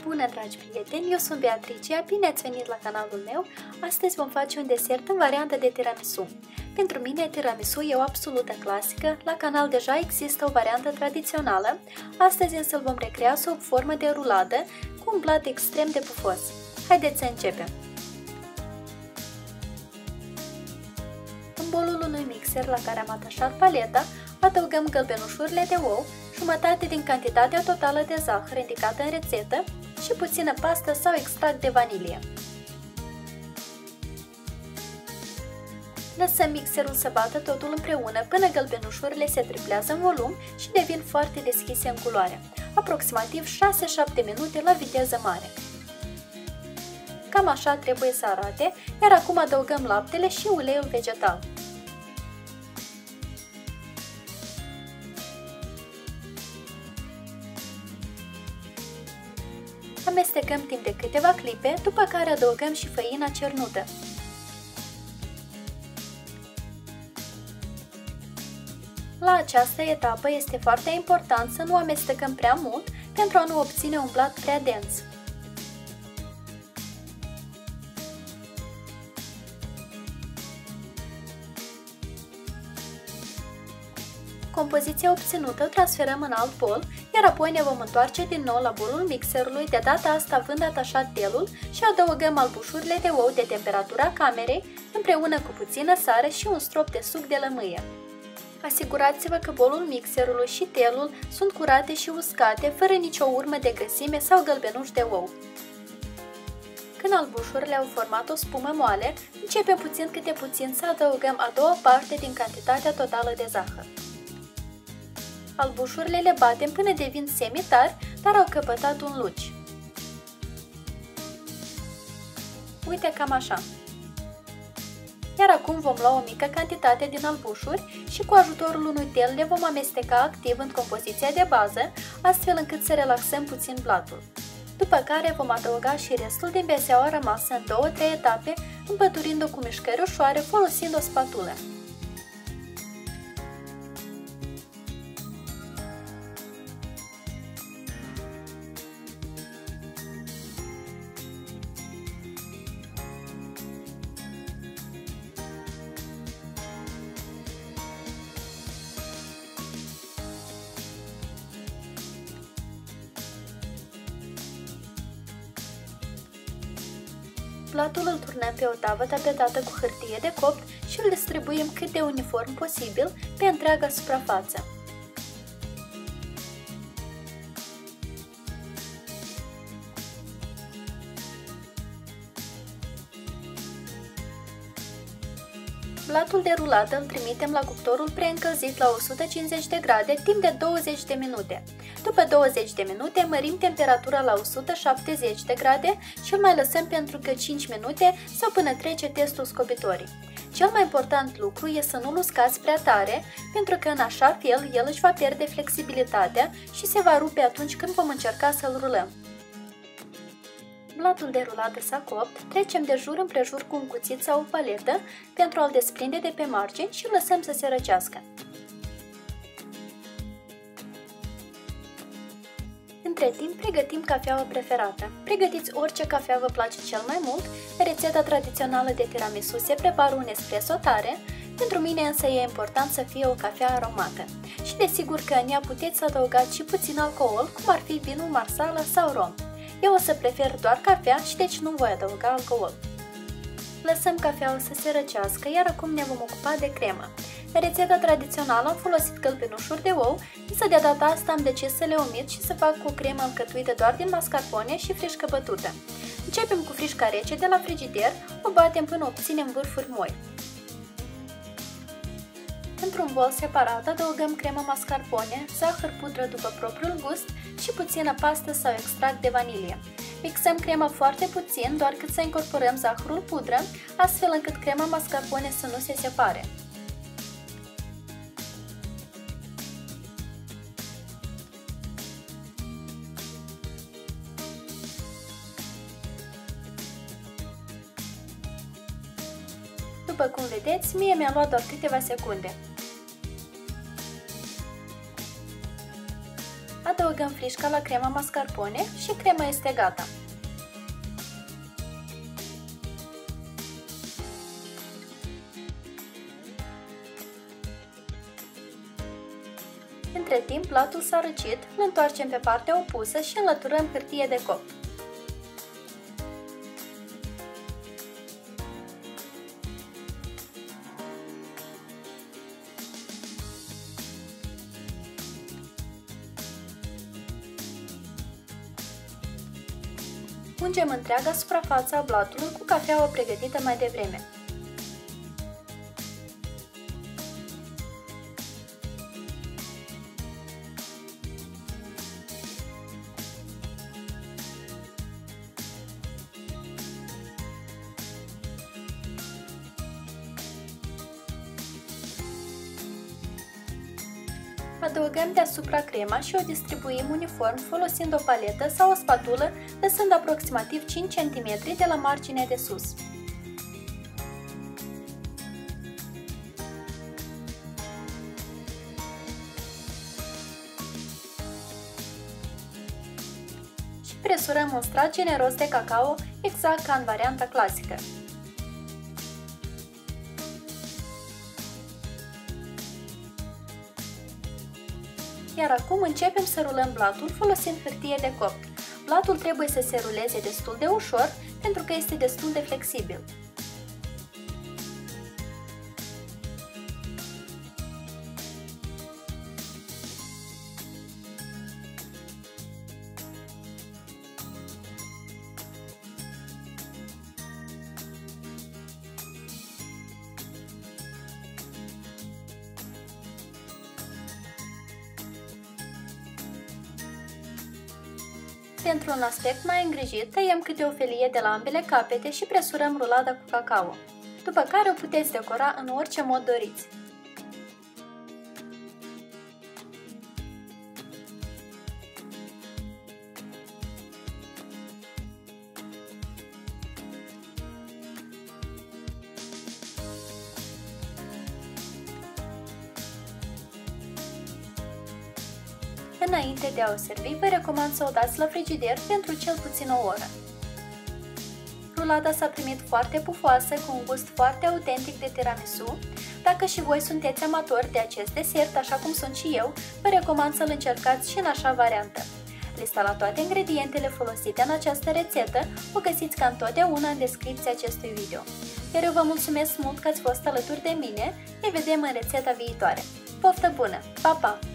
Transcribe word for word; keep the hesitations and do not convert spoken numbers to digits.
Bună, dragi prieteni! Eu sunt Beatricia, bine ați venit la canalul meu! Astăzi vom face un desert în variantă de tiramisu. Pentru mine, tiramisu e o absolută clasică, la canal deja există o variantă tradițională, astăzi însă îl vom recrea sub formă de ruladă, cu un plat extrem de pufos. Haideți să începem! În bolul unui mixer la care am atașat paleta, adăugăm gălbenușurile de ou, jumătate din cantitatea totală de zahăr indicată în rețetă și puțină pastă sau extract de vanilie. Lăsăm mixerul să bată totul împreună până gălbenușurile se triplează în volum și devin foarte deschise în culoare, aproximativ șase șapte minute la viteză mare. Cam așa trebuie să arate, iar acum adăugăm laptele și uleiul vegetal. Amestecăm timp de câteva clipe, după care adăugăm și făina cernută. La această etapă este foarte important să nu amestecăm prea mult pentru a nu obține un plat prea dens. Compoziția obținută o transferăm în alt bol, iar apoi ne vom întoarce din nou la bolul mixerului, de data asta având atașat telul, și adăugăm albușurile de ou de temperatura camerei, împreună cu puțină sare și un strop de suc de lămâie. Asigurați-vă că bolul mixerului și telul sunt curate și uscate, fără nicio urmă de grăsime sau gălbenuși de ou. Când albușurile au format o spumă moale, începem puțin câte puțin să adăugăm a doua parte din cantitatea totală de zahăr. Albușurile le batem până devin semi-tari, dar au căpătat un luci. Uite, cam așa. Iar acum vom lua o mică cantitate din albușuri și cu ajutorul unui tel le vom amesteca activ în compoziția de bază, astfel încât să relaxăm puțin platul. După care vom adăuga și restul din beseaua rămasă în două trei etape, împăturind-o cu mișcări ușoare folosind o spatulă. Platul îl turnăm pe o tavă tapetată cu hârtie de copt și îl distribuim cât de uniform posibil pe întreaga suprafață. Platul de rulată îl trimitem la cuptorul preîncălzit la o sută cincizeci de grade timp de douăzeci de minute. După douăzeci de minute mărim temperatura la o sută șaptezeci de grade și îl mai lăsăm pentru că cinci minute sau până trece testul scobitorii. Cel mai important lucru e să nu-l uscați prea tare, pentru că în așa fel el își va pierde flexibilitatea și se va rupe atunci când vom încerca să-l rulăm. Platul de rulată s-a copt, trecem de jur împrejur cu un cuțit sau o paletă pentru a-l desprinde de pe margini și îl lăsăm să se răcească. Între timp, pregătim cafeaua preferată. Pregătiți orice cafea vă place cel mai mult. Rețeta tradițională de tiramisu se prepară un espresso tare, pentru mine însă e important să fie o cafea aromată. Și desigur că în ea puteți să adăugați și puțin alcool, cum ar fi vinul marsala sau rom. Eu o să prefer doar cafea și deci nu voi adăuga alcool. Lăsăm cafeaua să se răcească, iar acum ne vom ocupa de cremă. În rețeta tradițională am folosit gălbenușuri de ou, însă de data asta am decis să le omit și să fac o cremă alcătuită doar din mascarpone și frișcă bătută. Începem cu frișca rece de la frigider, o batem până obținem vârfuri moi. Într-un bol separat adăugăm cremă mascarpone, zahăr pudră după propriul gust și puțină pastă sau extract de vanilie. Mixăm crema foarte puțin, doar cât să incorporăm zahărul pudră, astfel încât crema mascarpone să nu se separe. După cum vedeți, mie mi-a luat doar câteva secunde. Adăugăm frișca la crema mascarpone și crema este gata. Între timp, platul s-a răcit, îl întoarcem pe partea opusă și înlăturăm hârtie de copt. Ungem întreaga suprafață a blatului cu cafeaua pregătită mai devreme. Adăugăm deasupra crema și o distribuim uniform folosind o paletă sau o spatulă, lăsând aproximativ cinci centimetri de la marginea de sus. Și presurăm un strat generos de cacao, exact ca în varianta clasică. Iar acum începem să rulăm blatul folosind hârtie de copt. Blatul trebuie să se ruleze destul de ușor pentru că este destul de flexibil. Pentru un aspect mai îngrijit, tăiem câte o felie de la ambele capete și presurăm rulada cu cacao, după care o puteți decora în orice mod doriți. Înainte de a o servi, vă recomand să o dați la frigider pentru cel puțin o oră. Rulada s-a primit foarte pufoasă, cu un gust foarte autentic de tiramisu. Dacă și voi sunteți amatori de acest desert, așa cum sunt și eu, vă recomand să-l încercați și în așa variantă. Lista la toate ingredientele folosite în această rețetă o găsiți ca întotdeauna în descripția acestui video. Iar eu vă mulțumesc mult că ați fost alături de mine, ne vedem în rețeta viitoare. Poftă bună! Pa, pa!